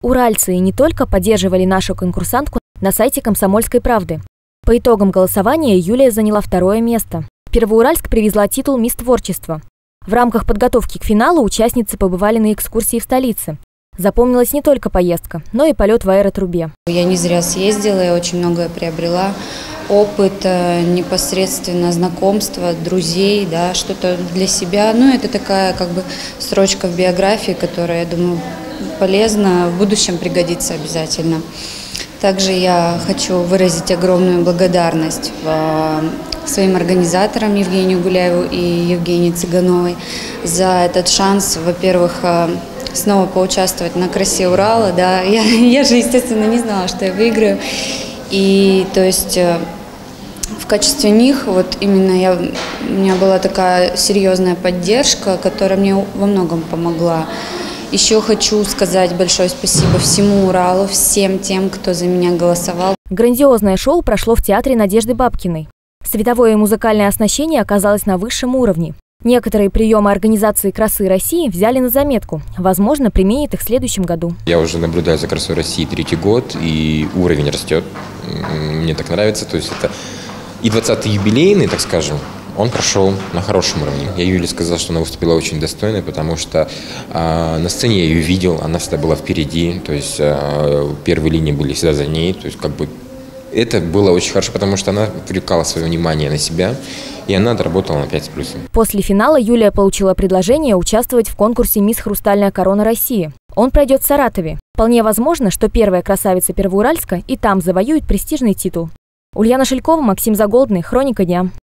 Уральцы не только поддерживали нашу конкурсантку на сайте «Комсомольской правды». По итогам голосования Юлия заняла 2-е место. Первоуральск привезла титул «Мисс Творчества». В рамках подготовки к финалу участницы побывали на экскурсии в столице. Запомнилась не только поездка, но и полет в аэротрубе. Я не зря съездила, я очень многое приобрела. Опыт, непосредственно знакомства, друзей, да, что-то для себя. Ну, это такая как бы строчка в биографии, которая, я думаю, полезна, в будущем пригодится обязательно. Также я хочу выразить огромную благодарность своим организаторам Евгению Гуляеву и Евгении Цыгановой за этот шанс, во-первых, снова поучаствовать на «Красе Урала». Да. Я же, естественно, не знала, что я выиграю. И то есть в качестве них вот именно у меня была такая серьезная поддержка, которая мне во многом помогла. Еще хочу сказать большое спасибо всему Уралу, всем тем, кто за меня голосовал. Грандиозное шоу прошло в театре Надежды Бабкиной. Световое и музыкальное оснащение оказалось на высшем уровне. Некоторые приемы организации «Красы России» взяли на заметку. Возможно, применят их в следующем году. Я уже наблюдаю за «Красой России» 3-й год, и уровень растет. Мне так нравится. То есть это и 20-й юбилейный, так скажем, он прошел на хорошем уровне. Я Юле сказал, что она выступила очень достойно, потому что на сцене я ее видел, она всегда была впереди, то есть первые линии были всегда за ней, то есть как бы это было очень хорошо, потому что она привлекала свое внимание на себя, и она отработала на 5 с плюсом. После финала Юлия получила предложение участвовать в конкурсе «Мисс Хрустальная корона России». Он пройдет в Саратове. Вполне возможно, что первая красавица Первоуральска и там завоюет престижный титул. Ульяна Шелькова, Максим Заголдный, «Хроника дня».